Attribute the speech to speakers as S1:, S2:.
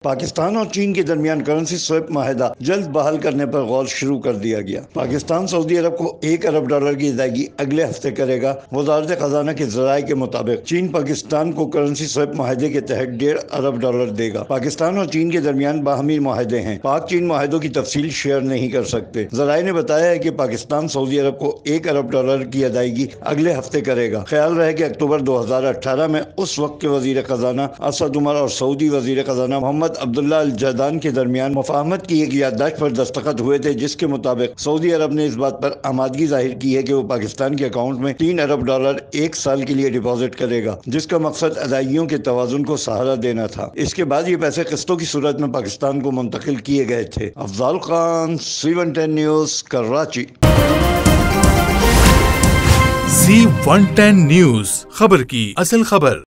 S1: पाकिस्तान और चीन के दरमियान करेंसी स्वैप माहिदा जल्द बहाल करने पर गौर शुरू कर दिया गया। पाकिस्तान सऊदी अरब को $1 अरब की अदायगी अगले हफ्ते करेगा। वजारत खजाना के जराये के मुताबिक चीन पाकिस्तान को करेंसी स्वैप माहिदे के तहत $1.5 अरब देगा। पाकिस्तान और चीन के दरमियान बाहमी माहिदे हैं। पाक चीन माहिदों की तफसील शेयर नहीं कर सकते। जराये ने बताया है कि पाकिस्तान सऊदी अरब को $1 अरब की अदायगी अगले हफ्ते करेगा। ख्याल रहे कि अक्टूबर 2018 में उस वक्त के वजीर खजाना असद उमर और सऊदी वजीर खजाना मोहम्मद अब्दुल्ला अल जदान के दरमियान मुफाहमत की एक याददाश्त पर दस्तखत हुए थे, जिसके मुताबिक सऊदी अरब ने इस बात पर आमादगी जाहिर की है कि वो पाकिस्तान के अकाउंट में $3 अरब 1 साल के लिए डिपॉजिट करेगा, जिसका मकसद अदायगियों के तवाजुन को सहारा देना था। इसके बाद ये पैसे किस्तों की सूरत में पाकिस्तान को मुंतकिल किए गए थे। Afzal Khan, C110 news, Karachi.
S2: C110 news, खबर की असल खबर।